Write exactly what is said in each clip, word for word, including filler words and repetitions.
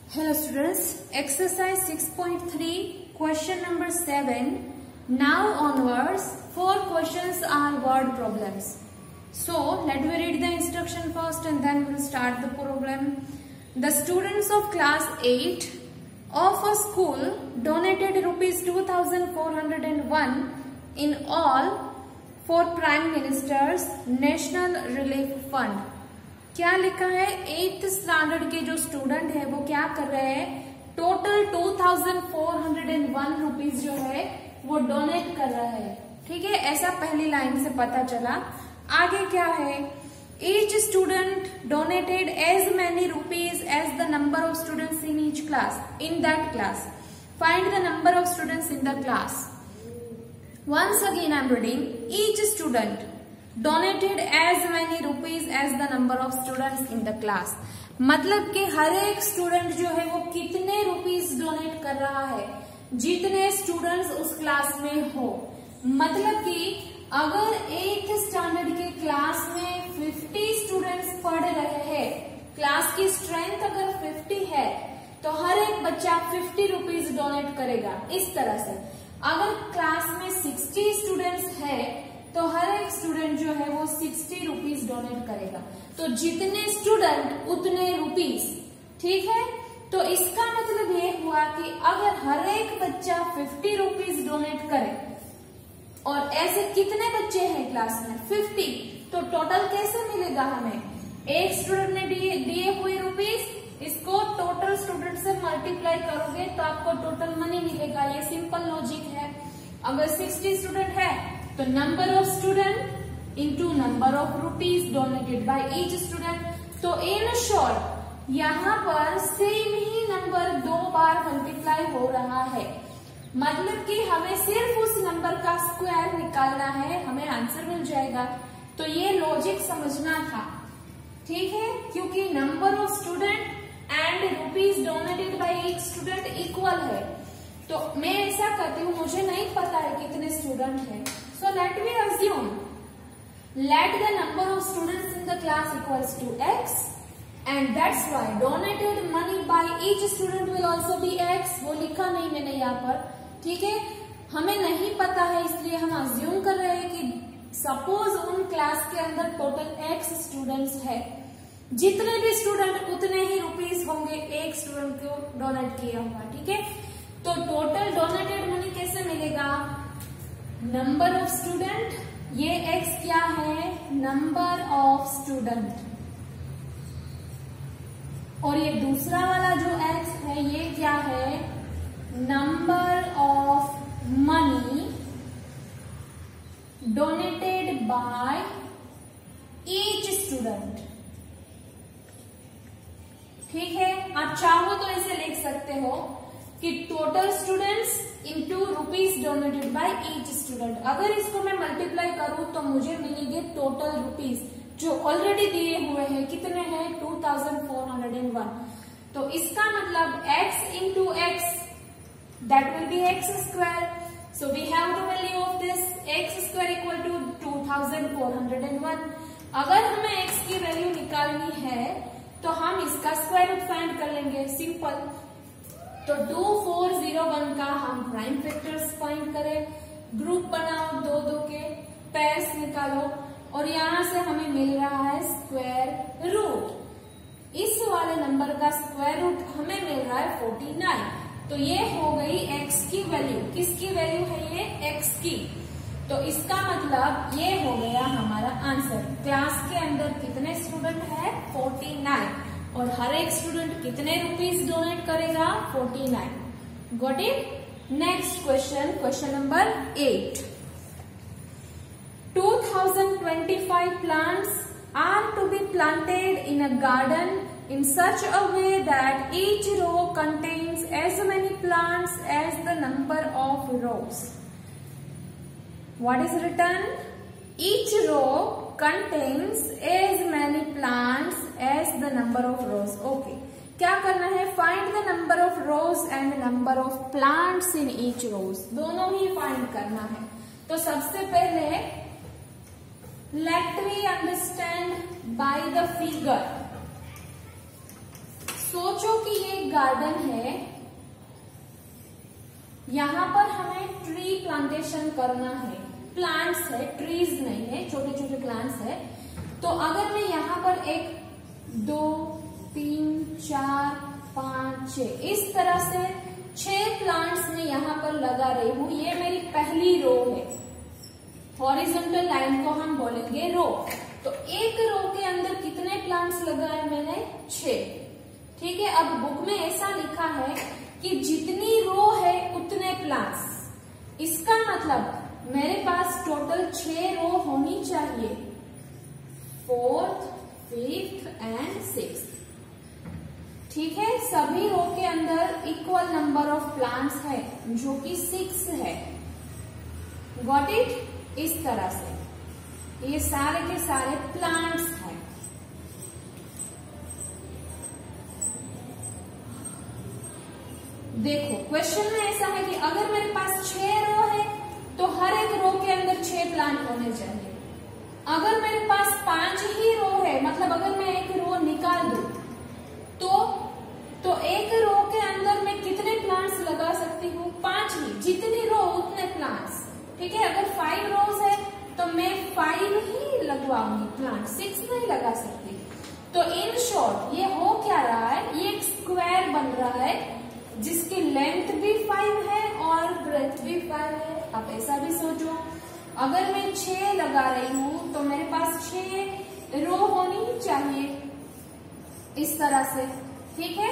Hello students, exercise six point three, question number seven. Now onwards, four questions are word problems. So, let me read the instruction first and then we'll start the problem. The students of class eight of a school donated rupees two thousand four hundred one in all for Prime Minister's National Relief Fund. क्या लिखा है? Eighth standard के जो student है वो क्या कर रहे हैं? Total two thousand four hundred one rupees जो है वो डोनेट कर रहा है. ठीक है, ऐसा पहली लाइन से पता चला. आगे क्या है? Each student donated as many rupees as the number of students in each class in that class. Find the number of students in the class. Once again I am reading. Each student donated as many rupees as the number of students in the class. मतलब कि हर एक student जो है वो कितने rupees donate कर रहा है जितने स्टूडेंट्स उस क्लास में हो. मतलब कि अगर एट्थ स्टैंडर्ड के क्लास में फिफ्टी स्टूडेंट्स पढ़ रहे हैं, क्लास की स्ट्रेंथ अगर फिफ्टी है तो हर एक बच्चा फिफ्टी रुपीज डोनेट करेगा. इस तरह से अगर क्लास में सिक्सटी स्टूडेंट्स है तो हर एक स्टूडेंट जो है वो सिक्सटी रुपीज डोनेट करेगा. तो जितने स्टूडेंट उतने रुपीज. ठीक है, तो इसका मतलब ये हुआ कि अगर हर एक बच्चा फिफ्टी रुपीज डोनेट करे और ऐसे कितने बच्चे हैं क्लास में? फिफ्टी. तो टोटल कैसे मिलेगा हमें? एक स्टूडेंट ने दिए दिए हुए रुपीज, इसको टोटल स्टूडेंट से मल्टीप्लाई करोगे तो आपको टोटल मनी मिलेगा. ये सिंपल लॉजिक है. अगर सिक्सटी स्टूडेंट है तो number of student into number of rupees donated by each student. तो इन शॉर्ट यहाँ पर सेम ही नंबर दो बार मल्टीप्लाई हो रहा है. मतलब कि हमें सिर्फ उस नंबर का स्क्वायर निकालना है, हमें आंसर मिल जाएगा. तो ये लॉजिक समझना था. ठीक है, क्योंकि number of student and rupees donated by each student equal है. तो मैं ऐसा करती हूँ, मुझे नहीं पता है कितने स्टूडेंट हैं. So let me assume let the number of students in the class equals to x and that's why donated money by each student will also be x. वो लिखा नहीं मैंने यहाँ पर. ठीक है, हमें नहीं पता है इसलिए हम अज्यूम कर रहे हैं कि सपोज उन क्लास के अंदर टोटल एक्स स्टूडेंट्स है, जितने भी स्टूडेंट उतने ही रुपीस होंगे एक स्टूडेंट को डोनेट किया हुआ. ठीक है, तो टोटल डोनेटेड मनी कैसे मिलेगा? नंबर ऑफ स्टूडेंट, ये एक्स क्या है? Number of student. और ये दूसरा वाला जो एक्स है ये क्या है? Number of money donated by each student. ठीक है, आप चाहो तो ऐसे लिख सकते हो कि total students into rupees donated by each student. अगर इसको मैं मल्टीप्लाई करूं तो मुझे मिलेंगे टोटल रुपीज जो ऑलरेडी दिए हुए हैं. कितने हैं? Two thousand four hundred one. तो इसका मतलब x into x that will be x square. So we have the value of this x square equal to two thousand four hundred one. अगर हमें x की वैल्यू निकालनी है तो हम इसका स्क्वायर रूट फाइंड कर लेंगे. सिंपल. तो टू फोर जीरो वन का हम प्राइम फैक्टर्स फाइंड करें. ग्रुप बनाओ, दो दो के पेयर्स निकालो और यहां से हमें मिल रहा है स्क्वायर रूट. इस वाले नंबर का स्क्वायर रूट हमें मिल रहा है फोर्टी नाइन. तो ये हो गई x की वैल्यू. किसकी वैल्यू है ये? x की. तो इसका मतलब ये हो गया हमारा आंसर. क्लास के अंदर कितने स्टूडेंट है? Forty nine. और हर एक स्टूडेंट कितने रुपीस डोनेट करेगा? Forty nine. Got it? Next question, question number eight. Two thousand twenty five plants are to be planted in a garden in such a way that each row contains as many plants as the number of rows. What is written? Each row contains as many plants as the number of rows. Okay. क्या करना है? Find the number of rows and the number of plants in each rows. दोनों ही find करना है. तो सबसे पहले let me understand by the figure. सोचो कि ये गार्डन है, यहाँ पर हमें ट्री प्लांटेशन करना है। प्लांट्स है, ट्रीज नहीं है, छोटे छोटे प्लांट्स है। तो अगर मैं यहाँ पर एक दो तीन चार पांच छह इस तरह से छह प्लांट्स में यहाँ पर लगा रही हूँ, ये मेरी पहली रो है। हॉरिजॉन्टल लाइन को हम बोलेंगे रो। तो एक रो के अंदर कितने प्लांट्स लगाए मैंने? छह। ठीक है, अब बुक में ऐसा लिखा है कि जितनी रो है उतने प्लांट्स। इसका मतलब मेरे पास टोटल छह रो होनी चाहिए, फोर्थ, फिफ्थ एंड सिक्स्थ। ठीक है, सभी रो के अंदर इक्वल नंबर ऑफ प्लांट्स है जो कि सिक्स है। Got it? इस तरह से ये सारे के सारे प्लांट्स हैं। देखो क्वेश्चन में ऐसा है कि अगर मेरे पास छह रो है तो हर एक रो के अंदर छह प्लांट होने चाहिए। अगर मेरे पास पांच ही रो है, मतलब अगर मैं एक रो निकाल दूं तो तो एक रो के अंदर मैं कितने प्लांट्स लगा सकती हूँ? पांच ही। जितनी रो उतने प्लांट्स। ठीक है, अगर फाइव रोज है तो मैं फाइव ही लगवाऊंगी प्लांट, सिक्स नहीं लगा सकती। तो इन शॉर्ट ये हो क्या रहा है, ये एक स्क्वायर बन रहा है जिसकी लेंथ भी फाइव है और ब्रेथ भी फाइव है। आप ऐसा भी सोचो, अगर मैं छह लगा रही हूँ तो मेरे पास छह रो होनी चाहिए इस तरह से। ठीक है,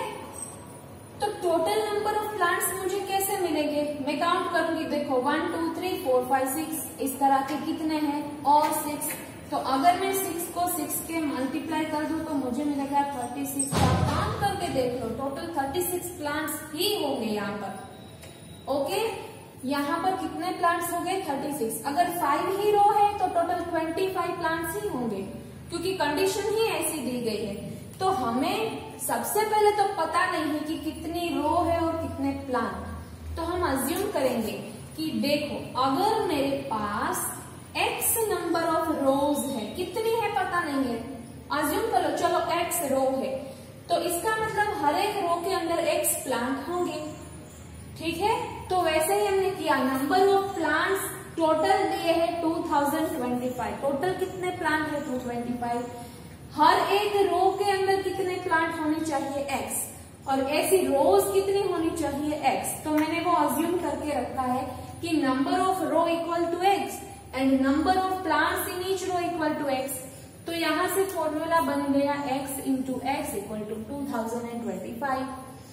तो टोटल नंबर ऑफ प्लांट्स मुझे कैसे मिलेंगे? मैं काउंट करूंगी। देखो one two three four five six इस तरह के कितने हैं और सिक्स। तो अगर मैं सिक्स को सिक्स के मल्टीप्लाई कर दूं तो मुझे मिलेगा थर्टी सिक्स। आप काउंट करके देख लो, टोटल थर्टी सिक्स प्लांट्स ही होंगे यहाँ पर। ओके, यहाँ पर कितने प्लांट्स हो गए? Thirty six. अगर फाइव ही रो है तो टोटल ट्वेंटी फाइव प्लांट्स ही होंगे, क्योंकि कंडीशन ही ऐसी दी गई है। तो हमें सबसे पहले तो पता नहीं है कि कितनी रो है और कितने प्लांट। तो हम अज्यूम करेंगे कि देखो अगर मेरे पास x नंबर ऑफ रोज है, कितनी है पता नहीं है, अज्यूम करो, चलो x रो है, तो इसका मतलब हर एक रो के अंदर x प्लांट होंगे। ठीक है, तो वैसे ही हमने किया। नंबर ऑफ प्लांट्स टोटल दिए है two thousand twenty five. Total कितने प्लांट है? Two twenty five. हर एक रो के अंदर कितने प्लांट होने चाहिए? x। और ऐसी रोज कितनी होनी चाहिए? x। तो मैंने वो अज्यूम करके रखा है कि number of row equal to x and number of plants in each row equal to x। तो यहां से फॉर्मूला बन गया x into x equal to two thousand twenty five.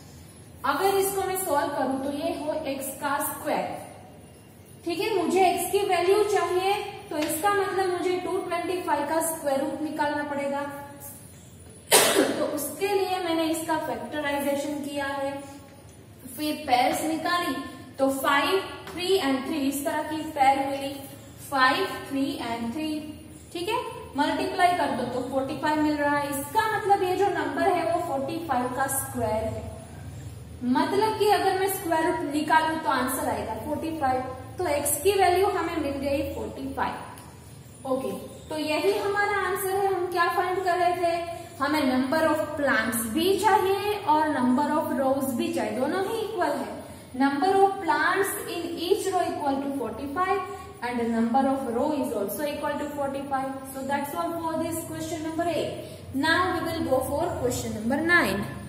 अगर इसको मैं सॉल्व करूं तो ये हो x का स्क्वायर। ठीक है, मुझे x की वैल्यू चाहिए, तो इसका मतलब मुझे टू ट्वेंटी फाइव का स्क्वायर रूट निकालना पड़ेगा। तो उसके लिए मैंने इसका फैक्टराइजेशन किया है, फिर पेयर्स निकाली तो फाइव, थ्री एंड थ्री इस तरह की पेयर मिली। Five, three and three. ठीक है, मल्टीप्लाई कर दो तो फोर्टी फाइव मिल रहा है। इसका मतलब ये जो नंबर है वो फोर्टी फाइव का स्क्वायर है। मतलब कि अगर मैं स्क्वायर रूट निकालूं तो आंसर आएगा फोर्टी फाइव। तो x की वैल्यू हमें मिल गई फोर्टी फाइव। ओके, तो यही हमारा आंसर है। हम क्या फाइंड कर रहे थे? हमें नंबर ऑफ प्लांट्स भी चाहिए और नंबर ऑफ रोज भी चाहिए, दोनों ही इक्वल है। Number of plants in each row equal to forty five and the number of row is also equal to forty-five. So that's all for this question number eight. Now we will go for question number nine.